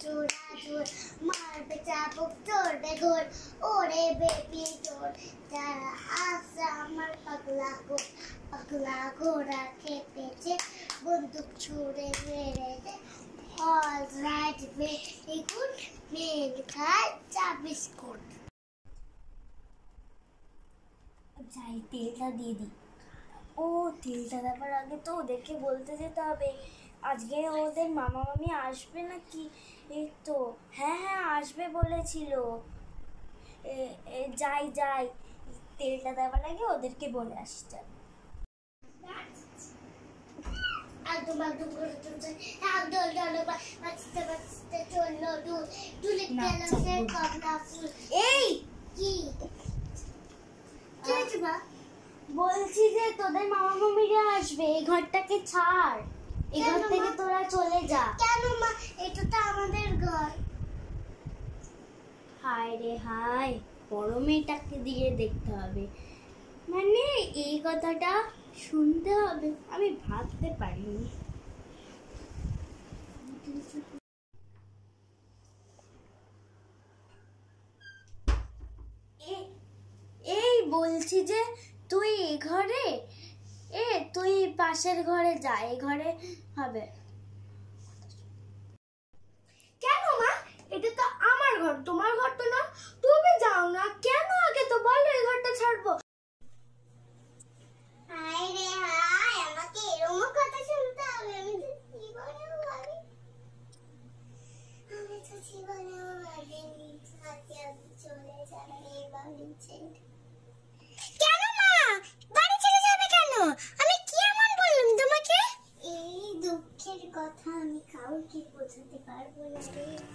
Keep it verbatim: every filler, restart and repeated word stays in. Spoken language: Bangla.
চোরা চোর মারবে চাবুক চোরে ঘোর ওরে বেবি চোর যারা আসে আমার পাগলা ঘোর পাগলা ঘোড়া খেপেছে বন্দুক ছুড়ে মেরেছে all right very good men খায় চা বিস্কুট। যাই তেলটা দিয়ে দিই। ও তেলটা দেওয়ার আগে তো ওদেরকে বলতে যেতে হবে আজকে ওদের মামা মামি আসবে নাকি। এই তো হ্যাঁ হ্যাঁ আসবে বলেছিল। যাই যাই তেলটা দেওয়ার আগে ওদেরকে বলে আসতে। একদম একদম করে চলছে একদল জল বাঁচতে বাঁচতে চললো দূর তুলে গেল সে কমলা ফুল। এই কি কি মা বলছি যে তোদের মামা মামিরা আসবে এই ঘরটাকে ছাড় এই ঘর থেকে তোরা চলে যা। কেন মা এটা তো আমাদের ঘর। হায় রে হায় বড় মেয়েটাকে দিয়ে দেখতে হবে মানে এই কথাটা শুনতে হবে আমি ভাবতে পারিনি। এই বলছি যে তুই এই ঘরে এ তুই পাশের ঘরে যা এই ঘরে হবে। কেন মা এটা তো আমার ঘর তোমার ঘর তো না তুমি যাও না কেন আগে তো বলো এই ঘরটা ছাড়বো। হায় রে হায় আমাকে এরকম কথা শুনতে হবে আমি তো জীবনেও ভাবি আমি তো জীবনেও ভাবিনি আজকে আমি চলে যাবে এই বাড়ি ছেড়ে। কেন মা বাড়ি ছেড়ে যাবে কেন আমি কি এমন বললাম তোমাকে। এই দুঃখের কথা আমি কাউকে বোঝাতে পারবো না রে।